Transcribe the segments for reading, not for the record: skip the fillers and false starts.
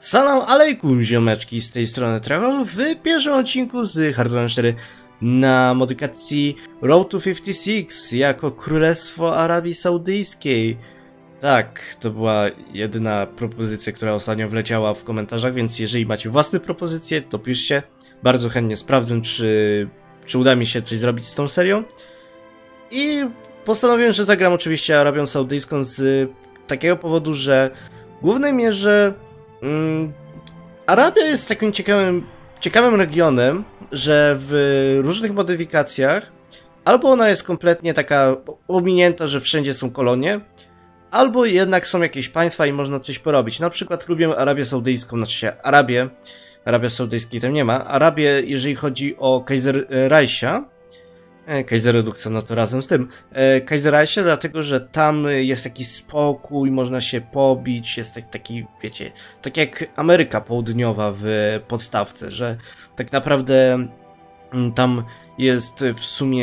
Salam alejkum, ziomeczki, z tej strony Travel w pierwszym odcinku z Hearthstone 4 na modyfikacji Road to 56 jako Królestwo Arabii Saudyjskiej. Tak, to była jedyna propozycja, która ostatnio wleciała w komentarzach, więc jeżeli macie własne propozycje, to piszcie. Bardzo chętnie sprawdzę, czy uda mi się coś zrobić z tą serią. I postanowiłem, że zagram oczywiście Arabią Saudyjską z takiego powodu, że w głównej mierze Arabia jest takim ciekawym regionem, że w różnych modyfikacjach albo ona jest kompletnie taka ominięta, że wszędzie są kolonie, albo jednak są jakieś państwa i można coś porobić. Na przykład lubię Arabię Saudyjską, znaczy się Arabia Saudyjskiej tam nie ma. Arabię, jeżeli chodzi o Kaiserreicha, Kaiserredukcja, no to razem z tym. Kaiserreicha, dlatego, że tam jest taki spokój, można się pobić, jest taki, wiecie, tak jak Ameryka Południowa w podstawce, że tak naprawdę tam jest w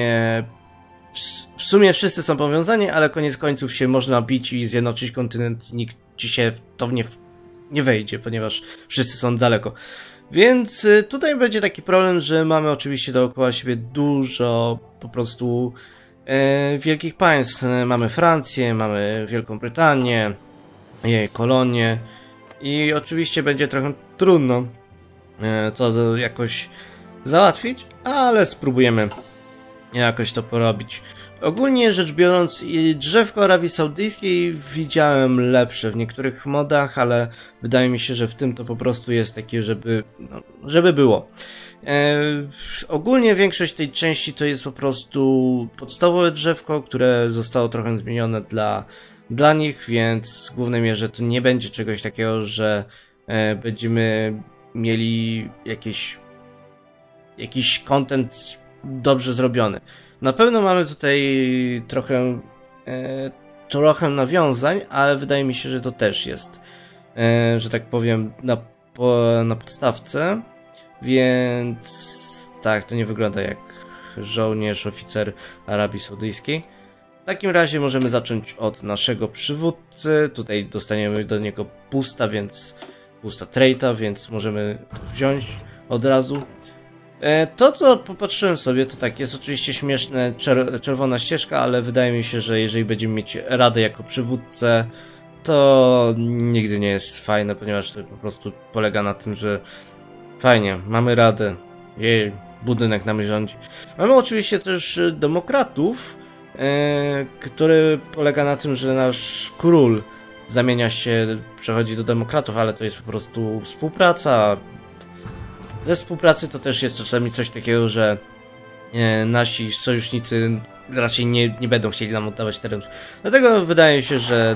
sumie wszyscy są powiązani, ale koniec końców się można bić i zjednoczyć kontynent i nikt ci się w to nie wejdzie, ponieważ wszyscy są daleko. Więc tutaj będzie taki problem, że mamy oczywiście dookoła siebie dużo po prostu wielkich państw. Mamy Francję, mamy Wielką Brytanię, jej kolonie i oczywiście będzie trochę trudno to jakoś załatwić, ale spróbujemy jakoś to porobić. Ogólnie rzecz biorąc, drzewko Arabii Saudyjskiej widziałem lepsze w niektórych modach, ale wydaje mi się, że w tym to po prostu jest takie, żeby było. Ogólnie większość tej części to jest po prostu podstawowe drzewko, które zostało trochę zmienione dla nich, więc w głównej mierze to nie będzie czegoś takiego, że będziemy mieli jakiś content dobrze zrobiony. Na pewno mamy tutaj trochę nawiązań, ale wydaje mi się, że to też jest, że tak powiem, na podstawce, więc tak, to nie wygląda jak żołnierz, oficer Arabii Saudyjskiej. W takim razie możemy zacząć od naszego przywódcy. Tutaj dostaniemy do niego boosta traita, więc możemy to wziąć od razu. To, co popatrzyłem sobie, to tak, jest oczywiście śmieszne, czerwona ścieżka, ale wydaje mi się, że jeżeli będziemy mieć radę jako przywódcę, to nigdy nie jest fajne, ponieważ to po prostu polega na tym, że fajnie, mamy radę, jej, budynek nami rządzi. Mamy oczywiście też demokratów, który polega na tym, że nasz król przechodzi do demokratów, ale to jest po prostu współpraca. Ze współpracy to też jest czasami coś takiego, że nasi sojusznicy raczej nie będą chcieli nam oddawać terenów. Dlatego wydaje się, że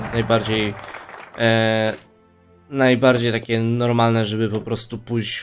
najbardziej takie normalne, żeby po prostu pójść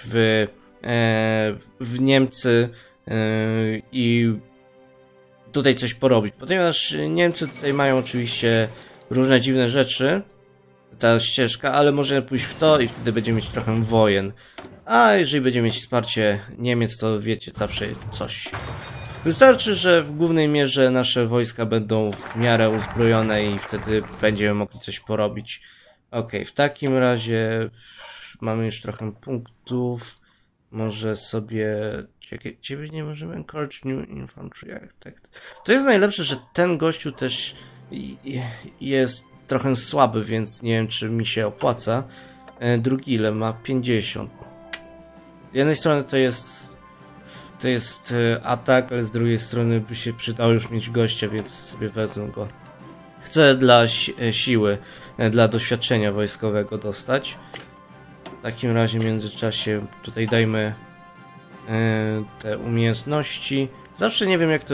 w Niemcy i tutaj coś porobić. Ponieważ Niemcy tutaj mają oczywiście różne dziwne rzeczy, ta ścieżka, ale możemy pójść w to i wtedy będziemy mieć trochę wojen. A jeżeli będziemy mieć wsparcie Niemiec, to wiecie, zawsze coś. Wystarczy, że w głównej mierze nasze wojska będą w miarę uzbrojone i wtedy będziemy mogli coś porobić. Ok, w takim razie mamy już trochę punktów. Może sobie... Ciebie nie możemy encourage new infantry. Tak. To jest najlepsze, że ten gościu też jest trochę słaby, więc nie wiem, czy mi się opłaca. Drugi ile ma? 50. Z jednej strony to jest atak, ale z drugiej strony by się przydało już mieć gościa, więc sobie wezmę go. Chcę dla siły, dla doświadczenia wojskowego dostać. W takim razie w międzyczasie tutaj dajmy te umiejętności. Zawsze nie wiem, jak to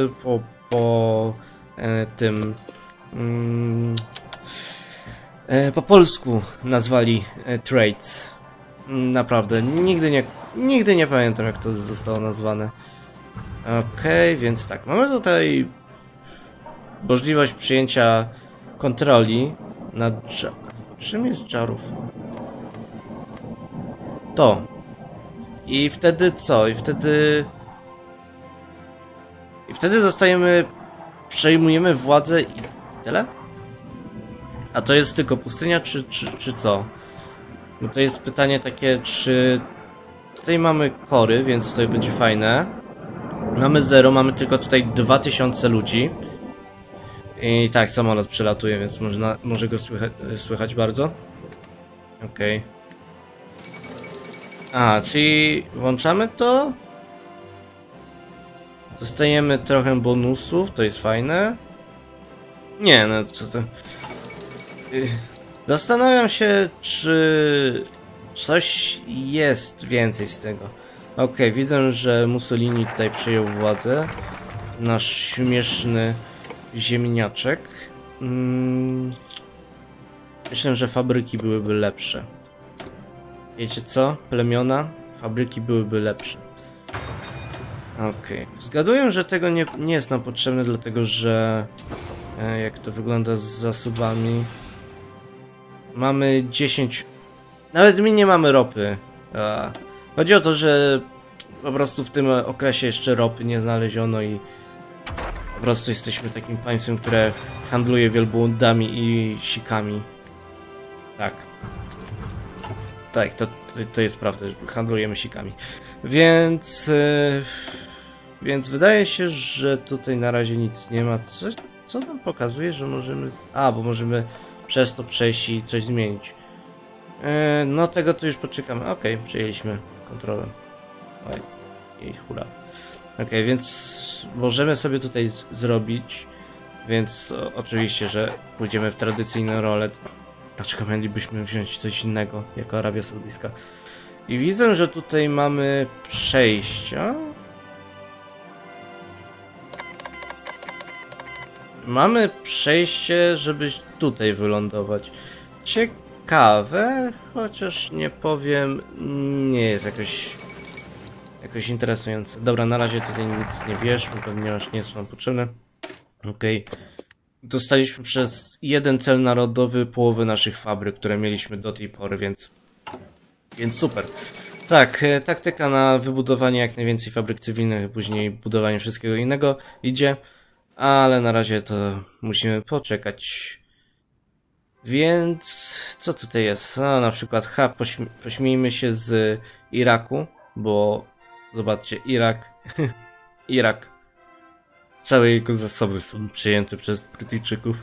po polsku nazwali traits. Naprawdę, nigdy nie pamiętam, jak to zostało nazwane. Okej, więc tak, mamy tutaj możliwość przyjęcia kontroli nad... Czym jest Jarów? To. I wtedy co? I wtedy przejmujemy władzę i tyle? A to jest tylko pustynia, czy co? No to jest pytanie takie, czy... Tutaj mamy kory, więc tutaj będzie fajne. Mamy 0, mamy tylko tutaj 2000 ludzi. I tak, samolot przelatuje, więc może go słychać bardzo. Okej. A, czyli włączamy to? Dostajemy trochę bonusów, to jest fajne. Nie, no co to... Zastanawiam się, czy coś jest więcej z tego. Okej, widzę, że Mussolini tutaj przejął władzę. Nasz śmieszny ziemniaczek. Myślę, że fabryki byłyby lepsze. Wiecie co? Plemiona? Fabryki byłyby lepsze. Okej. Zgaduję, że tego nie jest nam potrzebne, dlatego że... jak to wygląda z zasobami? Mamy 10... Nawet my nie mamy ropy. Chodzi o to, że po prostu w tym okresie jeszcze ropy nie znaleziono i po prostu jesteśmy takim państwem, które handluje wielbłądami i sikami. Tak. Tak, to jest prawda, handlujemy sikami. Więc wydaje się, że tutaj na razie nic nie ma. Co nam pokazuje, że możemy... bo możemy przez to przejść i coś zmienić. No tego to już poczekamy. Okej, przejęliśmy kontrolę. Oj, i hura. Okej, więc możemy sobie tutaj zrobić. Więc oczywiście, że pójdziemy w tradycyjną rolę. Dlaczego mielibyśmy wziąć coś innego, jako Arabia Saudyjska? I widzę, że tutaj mamy przejścia. Mamy przejście, żeby tutaj wylądować. Ciekawe, chociaż nie powiem, nie jest jakoś interesujące. Dobra, na razie tutaj nic nie bierzmy, ponieważ nie jest nam potrzebne. Okej. Dostaliśmy przez jeden cel narodowy połowę naszych fabryk, które mieliśmy do tej pory, więc super. Tak, taktyka na wybudowanie jak najwięcej fabryk cywilnych, później budowanie wszystkiego innego idzie, ale na razie to musimy poczekać. Więc co tutaj jest? No, na przykład pośmiejmy się z Iraku, bo zobaczcie, Irak. Całe jego zasoby są przejęte przez Brytyjczyków.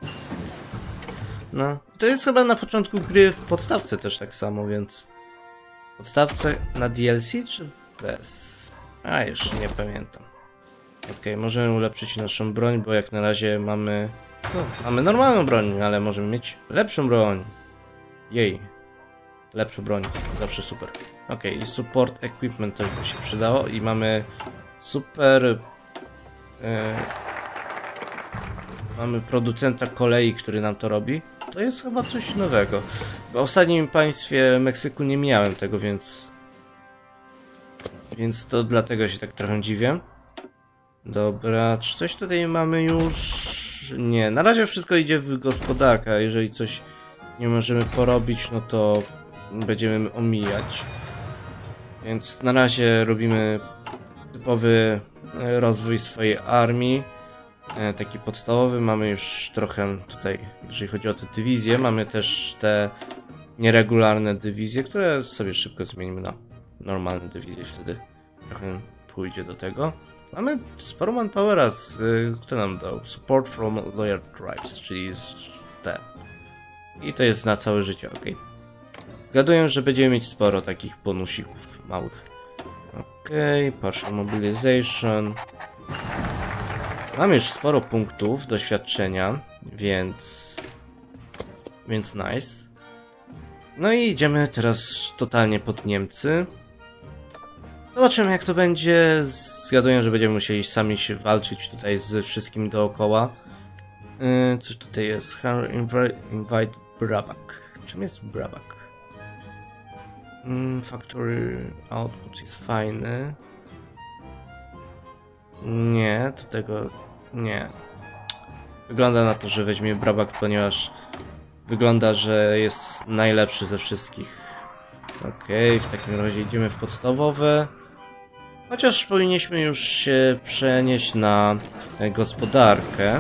No, to jest chyba na początku gry w podstawce też tak samo, więc... Podstawce na DLC czy bez? Już nie pamiętam. Okej, możemy ulepszyć naszą broń, bo jak na razie mamy... No, mamy normalną broń, ale możemy mieć lepszą broń. Jej. Lepszą broń, zawsze super. Okej, i support equipment też by się przydało i mamy super... mamy producenta kolei, który nam to robi. To jest chyba coś nowego. W ostatnim państwie Meksyku nie miałem tego, więc to dlatego się tak trochę dziwię. Dobra, czy coś tutaj mamy już? Nie, na razie wszystko idzie w gospodarkę. Jeżeli coś nie możemy porobić, no to będziemy omijać. Więc na razie robimy typowy rozwój swojej armii. Taki podstawowy. Mamy już trochę tutaj, jeżeli chodzi o te dywizje. Mamy też te nieregularne dywizje, które sobie szybko zmienimy na normalne dywizje. Wtedy trochę pójdzie do tego. Mamy sporo manpowera, kto nam dał? Support from loyal tribes, czyli te. I to jest na całe życie, ok. Zgaduję, że będziemy mieć sporo takich bonusików małych. Okej, partial mobilization. Mam już sporo punktów doświadczenia, więc nice. No i idziemy teraz totalnie pod Niemcy. Zobaczymy jak to będzie. Zgaduję, że będziemy musieli sami się walczyć tutaj z wszystkim dookoła. Coś tutaj jest? Invite Brabak. Czym jest Brabak? Factory output jest fajny. Nie, do tego nie. Wygląda na to, że weźmie Brabak, ponieważ wygląda, że jest najlepszy ze wszystkich. Okej, w takim razie idziemy w podstawowe. Chociaż powinniśmy już się przenieść na gospodarkę.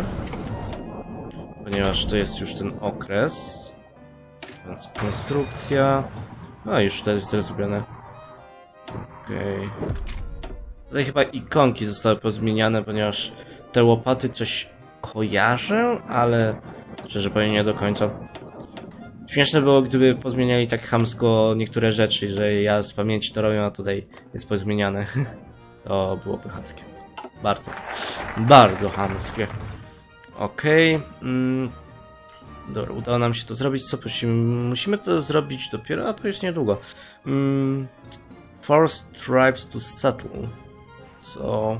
Ponieważ to jest już ten okres. Więc konstrukcja. No już to jest zrobione. Okej. Tutaj chyba ikonki zostały pozmieniane, ponieważ te łopaty coś kojarzę, ale szczerze powiem nie do końca. Śmieszne było, gdyby pozmieniali tak chamsko niektóre rzeczy, że ja z pamięci to robię, a tutaj jest pozmieniane. To byłoby chamskie. Bardzo. Bardzo chamskie. Okej. Dobra, udało nam się to zrobić. Co musimy to zrobić dopiero, a to już niedługo. Force tribes to settle. Co?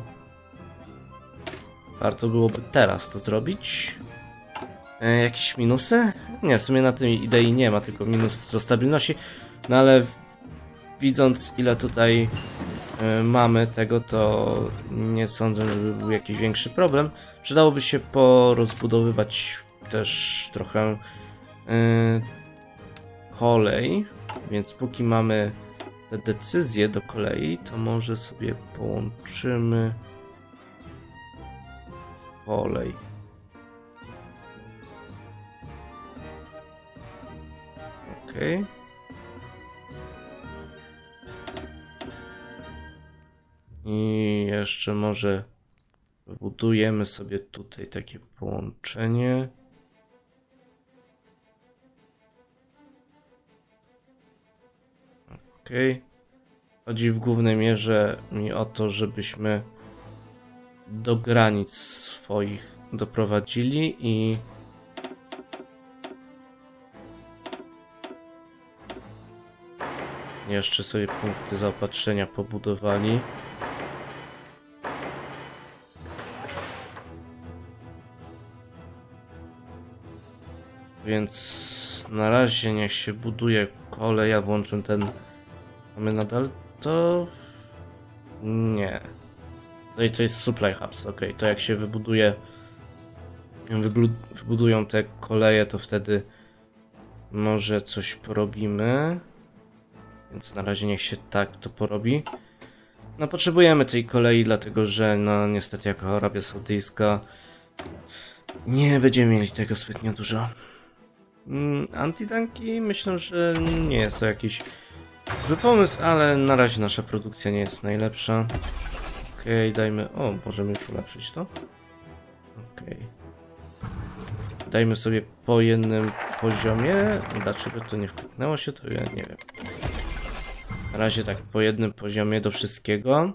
Warto byłoby teraz to zrobić. Jakieś minusy? Nie, w sumie na tej idei nie ma, tylko minus do stabilności. No ale widząc ile tutaj mamy tego, to nie sądzę, żeby był jakiś większy problem. Przydałoby się porozbudowywać też trochę kolej, więc póki mamy te decyzje do kolei, to może sobie połączymy kolej. Okej. I jeszcze może wybudujemy sobie tutaj takie połączenie. Okej. Chodzi w głównej mierze mi o to, żebyśmy do granic swoich doprowadzili i jeszcze sobie punkty zaopatrzenia pobudowali. Więc na razie niech się buduje kolej, ja włączę ten. Mamy nadal to? Nie. To jest supply hubs, ok. To jak się wybudują te koleje, to wtedy może coś porobimy. Więc na razie niech się tak to porobi. No potrzebujemy tej kolei, dlatego że no niestety jako Arabia Saudyjska nie będziemy mieli tego zbytnio dużo. Antitanki myślę, że nie jest to jakiś zły pomysł, ale na razie nasza produkcja nie jest najlepsza. Okej, dajmy... O, możemy już ulepszyć to. Okej. Dajmy sobie po jednym poziomie. Dlaczego to nie wkliknęło się, to ja nie wiem. Na razie tak po jednym poziomie do wszystkiego.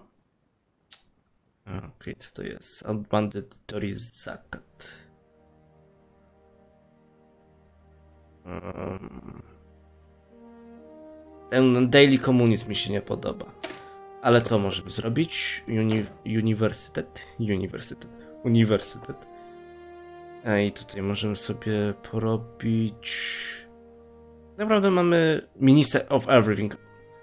Okej, co to jest? Mandatory zakat. Ten daily communism mi się nie podoba. Ale to możemy zrobić. Uniwersytet. I tutaj możemy sobie porobić... Naprawdę mamy Minister of Everything.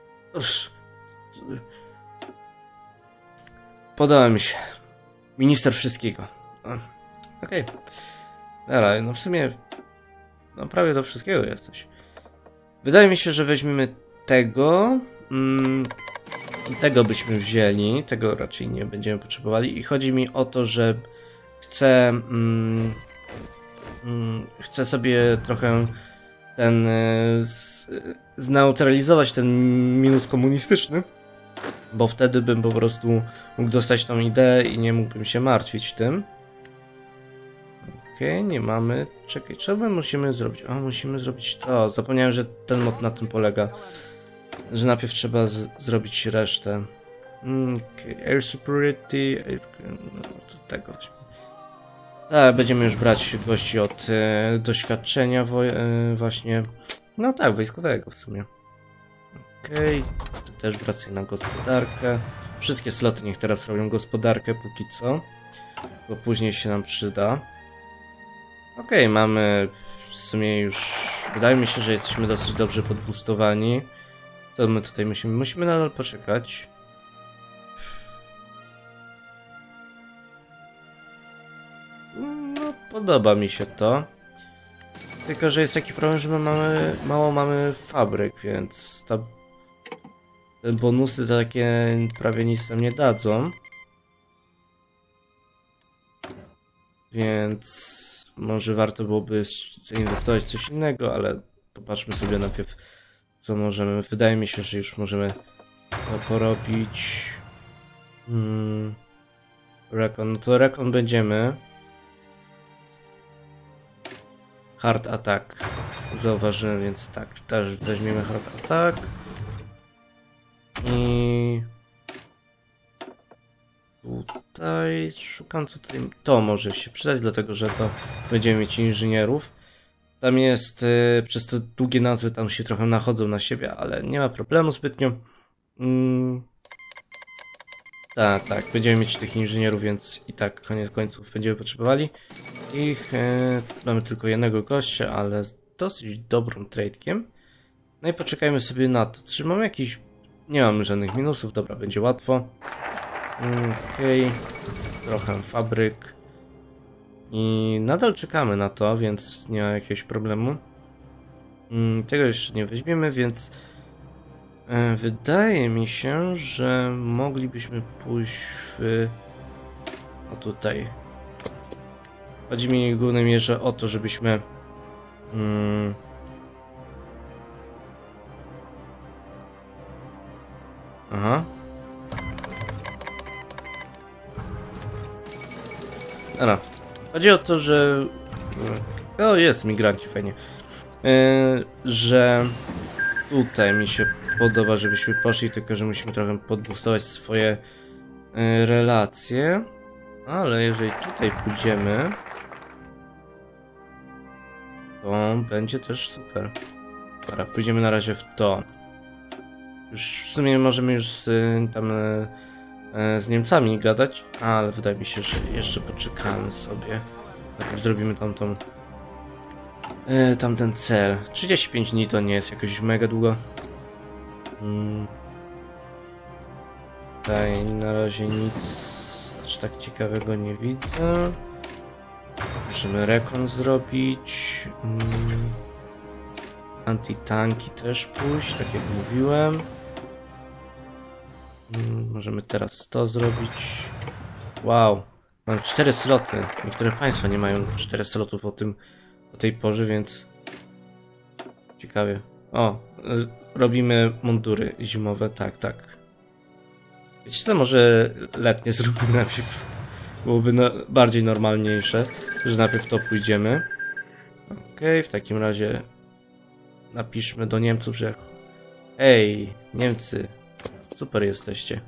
Podoba mi się. Minister wszystkiego. Okej. Dobra, no w sumie... No prawie do wszystkiego jesteś. Wydaje mi się, że weźmiemy tego. I tego byśmy wzięli. Tego raczej nie będziemy potrzebowali. I chodzi mi o to, że chcę sobie trochę ten zneutralizować ten minus komunistyczny. Bo wtedy bym po prostu mógł dostać tą ideę i nie mógłbym się martwić tym. Okej, nie mamy. Czekaj, co my musimy zrobić? O, musimy zrobić to. Zapomniałem, że ten mod na tym polega. Że najpierw trzeba zrobić resztę. Air superiority. No, to tego weźmy. Tak, będziemy już brać gości od doświadczenia właśnie. No tak, wojskowego w sumie. Okej, to też wracaj na gospodarkę. Wszystkie sloty niech teraz robią gospodarkę póki co. Bo później się nam przyda. Okej, mamy w sumie już... Wydaje mi się, że jesteśmy dosyć dobrze podboostowani. Co my tutaj musimy? Musimy nadal poczekać. No, podoba mi się to. Tylko, że jest taki problem, że my mało mamy fabryk, więc te bonusy takie prawie nic nam nie dadzą. Więc może warto byłoby zainwestować w coś innego, ale popatrzmy sobie najpierw, Co możemy? Wydaje mi się, że już możemy to porobić. Recon, no to Recon będziemy. Hard Attack. Zauważyłem, więc tak, też weźmiemy Hard Attack. I tutaj szukam, co tutaj. To może się przydać, dlatego że to będziemy mieć inżynierów. Tam jest, przez te długie nazwy tam się trochę nachodzą na siebie, ale nie ma problemu zbytnio. Tak, będziemy mieć tych inżynierów, więc i tak koniec końców będziemy potrzebowali ich. Mamy tylko jednego gościa, ale z dosyć dobrym tradekiem. No i poczekajmy sobie na to. Czy mamy jakiś... Nie mamy żadnych minusów, dobra, będzie łatwo. Okej. Trochę fabryk. I nadal czekamy na to, więc nie ma jakiegoś problemu. Tego jeszcze nie weźmiemy, więc wydaje mi się, że moglibyśmy pójść w... O tutaj. Chodzi mi w głównej mierze o to, żebyśmy... Aha. Dobra. Chodzi o to, że... O, jest migranci, fajnie. Że tutaj mi się podoba, żebyśmy poszli, tylko że musimy trochę podbustować swoje relacje. Ale jeżeli tutaj pójdziemy, to będzie też super. Dobra, pójdziemy na razie w to. Już w sumie możemy już z Niemcami gadać, ale wydaje mi się, że jeszcze poczekamy sobie. Najpierw zrobimy tamten cel. 35 dni to nie jest jakoś mega długo. Tutaj na razie nic aż tak ciekawego nie widzę. Możemy rekon zrobić. Antitanki też pójść, tak jak mówiłem. Możemy teraz to zrobić. Wow, mam 4 sloty. Niektóre państwa nie mają 4 slotów o tej porze, więc ciekawie. O, robimy mundury zimowe, tak. Wiecie co, może letnie zróbmy najpierw. Byłoby bardziej normalniejsze, że najpierw to pójdziemy. Okej, w takim razie napiszmy do Niemców, że hej, Niemcy, super jesteście.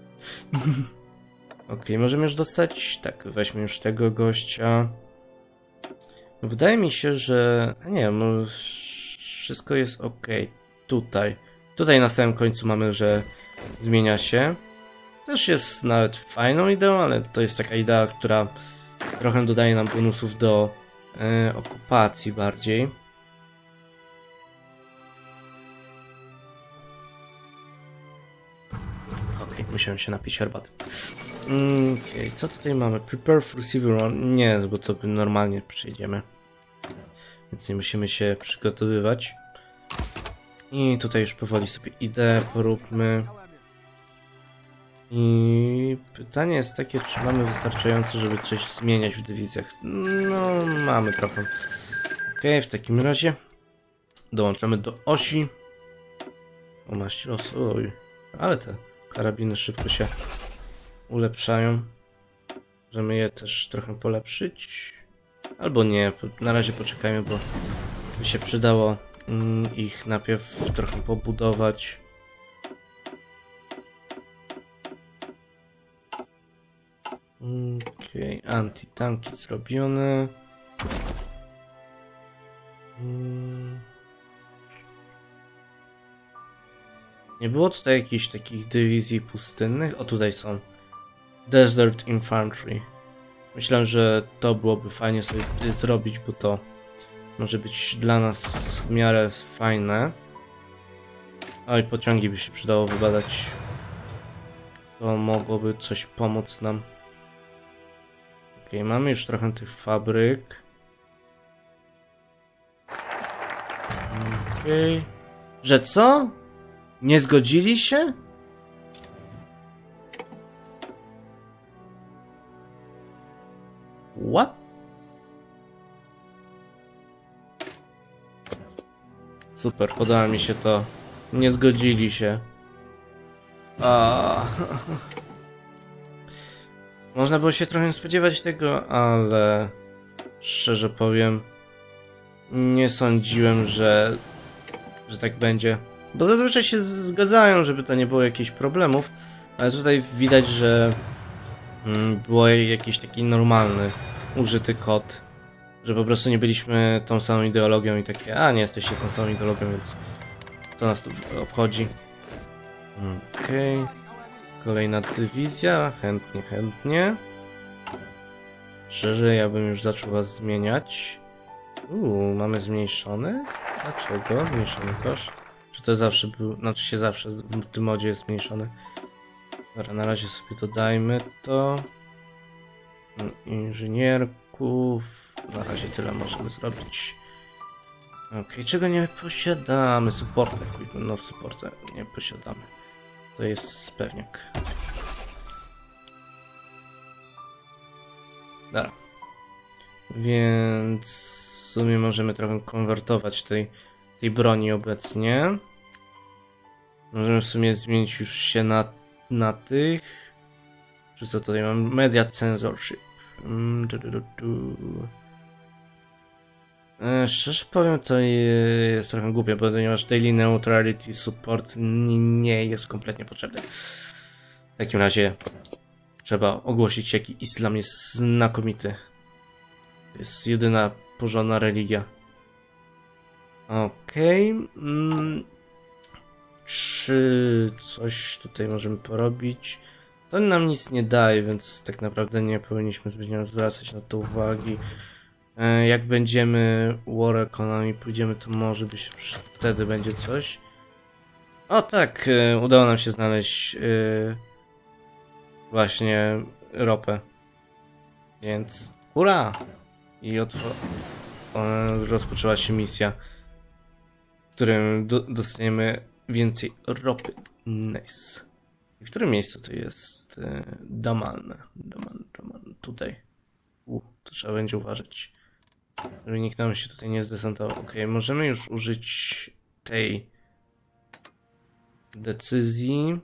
Okej, możemy już dostać... Tak, weźmy już tego gościa. Wydaje mi się, że... Nie, no, wszystko jest ok. Tutaj na samym końcu mamy, że zmienia się. Też jest nawet fajną ideą, ale to jest taka idea, która trochę dodaje nam bonusów do okupacji bardziej. Okej, musiałem się napić herbaty. Okej, co tutaj mamy? Prepare for civil war. Nie, bo to normalnie przejdziemy. Więc nie musimy się przygotowywać. I tutaj już powoli sobie ideę poróbmy. I pytanie jest takie, czy mamy wystarczająco, żeby coś zmieniać w dywizjach. No, mamy trochę. Okej, w takim razie dołączamy do osi. O, maści losu, oj. Ale te karabiny szybko się ulepszają. Możemy je też trochę polepszyć. Albo nie, na razie poczekajmy, bo by się przydało ich najpierw trochę pobudować. Okej, antitanki zrobione. Nie było tutaj jakichś takich dywizji pustynnych? O, tutaj są. Desert Infantry. Myślę, że to byłoby fajnie sobie zrobić, bo to może być dla nas w miarę fajne. Oj, pociągi by się przydało wybadać. To mogłoby coś pomóc nam. Okej, mamy już trochę tych fabryk. Okej. Że co? Nie zgodzili się? What? Super, podoba mi się to. Nie zgodzili się. Można było się trochę spodziewać tego, ale szczerze powiem, nie sądziłem, że tak będzie. Bo zazwyczaj się zgadzają, żeby to nie było jakichś problemów, ale tutaj widać, że było jakiś taki normalny, użyty kod, że po prostu nie byliśmy tą samą ideologią i takie, a nie jesteście tą samą ideologią, więc co nas tu obchodzi. Okej. Kolejna dywizja, chętnie. Szczerze, ja bym już zaczął was zmieniać. Mamy zmniejszony? Dlaczego? Zmniejszony koszt? Czy to zawsze był, znaczy się zawsze w tym modzie jest zmniejszony. Dobra, na razie sobie dodajmy to. Inżynierków. Na razie tyle możemy zrobić. Okej, czego nie posiadamy? Supporter. No, supporter nie posiadamy. To jest pewniak. Dobra. Więc w sumie możemy trochę konwertować tej broni obecnie. Możemy w sumie zmienić już się na tych. Czy co tutaj mam? Media Censorship. Szczerze powiem, to jest trochę głupie, ponieważ Daily Neutrality Support nie jest kompletnie potrzebny. W takim razie trzeba ogłosić, jaki islam jest znakomity. To jest jedyna porządna religia. Okej. Czy coś tutaj możemy porobić? To nam nic nie daje, więc tak naprawdę nie powinniśmy zbytnio zwracać na to uwagi. Jak będziemy War Economy pójdziemy, to może być wtedy będzie coś. O tak, udało nam się znaleźć właśnie ropę. Więc hurra! I rozpoczęła się misja, w którym dostaniemy więcej ropy. Nice. W którym miejscu to jest Daman? Tutaj. To trzeba będzie uważać, żeby nikt nam się tutaj nie zdesantował. Ok, możemy już użyć tej decyzji.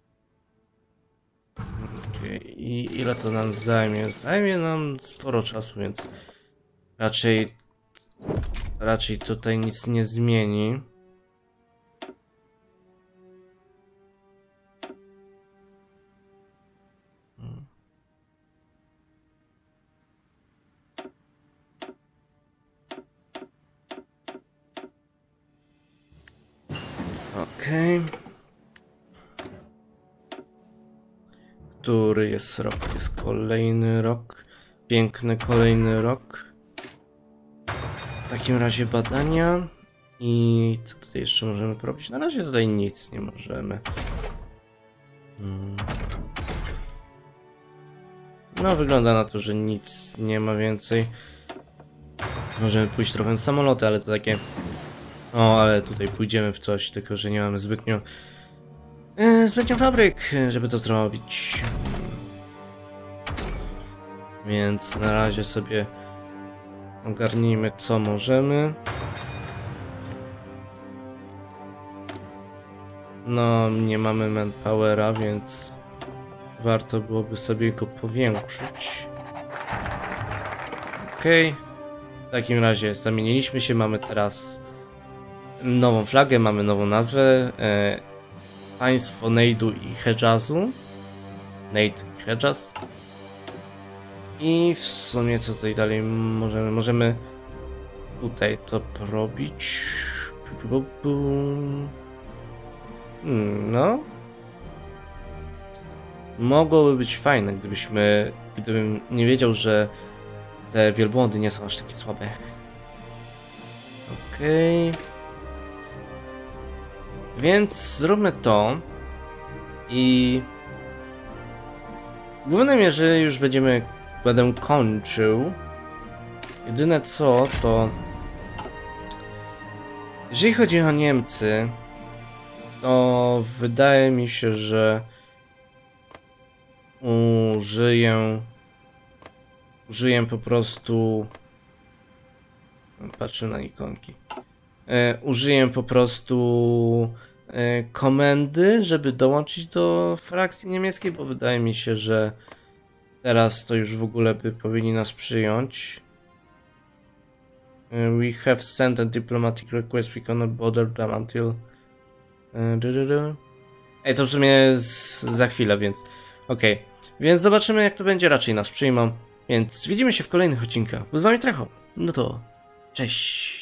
Okay. I ile to nam zajmie? Zajmie nam sporo czasu, więc raczej tutaj nic nie zmieni. Okej. Który jest rok? Jest kolejny rok. Piękny kolejny rok. W takim razie badania. I co tutaj jeszcze możemy porobić? Na razie tutaj nic nie możemy. No wygląda na to, że nic nie ma więcej. Możemy pójść trochę w samoloty, ale to takie... O, ale tutaj pójdziemy w coś, tylko że nie mamy zbytnio fabryk, żeby to zrobić. Więc na razie sobie ogarnijmy, co możemy. No, nie mamy manpowera, więc warto byłoby sobie go powiększyć. Okej. W takim razie zamieniliśmy się, mamy teraz nową flagę, mamy nową nazwę. Państwo Nejdu i Hedżazu. Nejd i Hedżaz. I w sumie co tutaj dalej możemy tutaj to porobić. No. Mogłoby być fajne, gdybym nie wiedział, że te wielbłądy nie są aż takie słabe. Okej. Więc zróbmy to. I w głównej mierze już będę kończył. Jedyne co, to jeżeli chodzi o Niemcy, to wydaje mi się, że użyję po prostu... Patrzę na ikonki. Użyję po prostu komendy, żeby dołączyć do frakcji niemieckiej, bo wydaje mi się, że teraz to już w ogóle by powinni nas przyjąć. We have sent a diplomatic request, we cannot bother them until... Ej, to w sumie za chwilę, więc... Okej. Więc zobaczymy, jak to będzie, raczej nas przyjmą. Więc widzimy się w kolejnych odcinkach. Był z wami Trecho. No to... Cześć!